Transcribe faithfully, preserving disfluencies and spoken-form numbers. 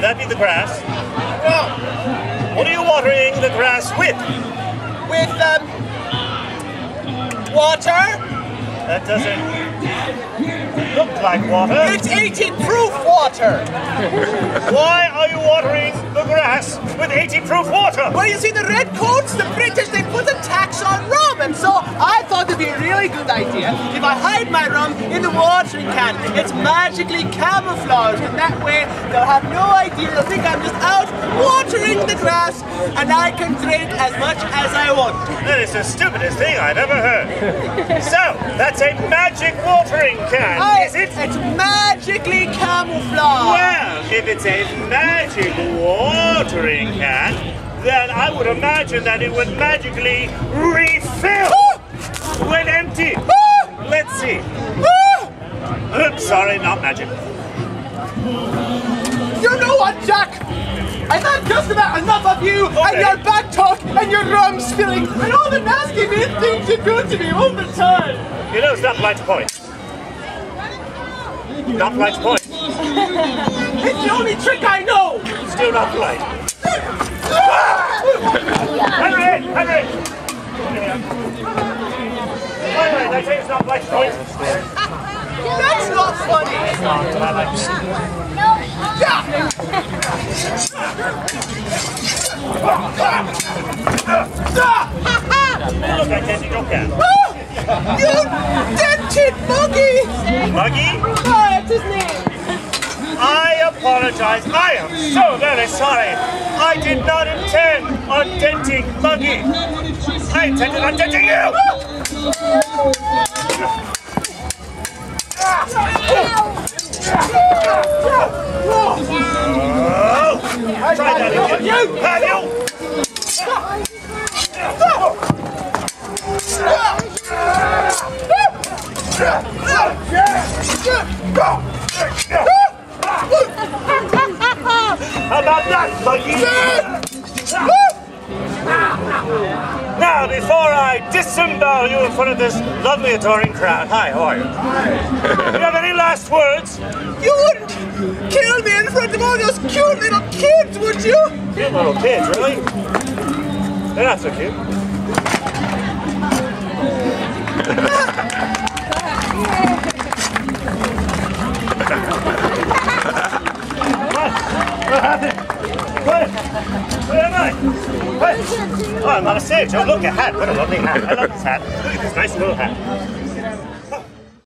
that be the grass? No. What are you watering the grass with? With, um, water? That doesn't look like water. It's eighteen proof water. Why are you watering the grass with eighteen proof water? Well, you see, the redcoats, the British, they put a tax on rum, and so I thought it'd be a really good idea if I hide my rum in the watering can. It's magically camouflaged, and that way they'll have no idea. They'll think I'm just out watering the grass, and I can drink as much as I want. That is the stupidest thing I've ever heard. So, that's a magic watering can, I, is it? It's magically camouflaged. Well, if it's a magic watering can, then I would imagine that it would magically refill when empty. Let's see. Oops, sorry, not magic. You know what, Jack? I've had just about enough of you okay. and your back talk and your rum spilling and all the nasty mean things you do to me all the time. You know, it's not polite to point. Not polite to point. It's the only trick I know. Still not polite. Henry! Henry! Wait, wait, I say it's not polite to point. That's not funny. It's not, but I like it. Yeah. Look, I can't don't can. You dented muggy! Muggy? Oh, that's his name. I apologize. I am so very sorry. I did not intend on denting Muggy. I intended on denting you! Oh, try that again. You! Have you? How about that, Muggy? Now, before I disembowel you in front of this lovely adoring crowd. Hi, how are you? Do you have any last words? You wouldn't kill me in front of all those cute little kids, would you? Cute little kids, really? They're not so cute. What happened? What? Where am I? What? Oh, I'm on a stage. Oh, look, a hat. What a lovely hat. I love this hat. Look at this nice little hat.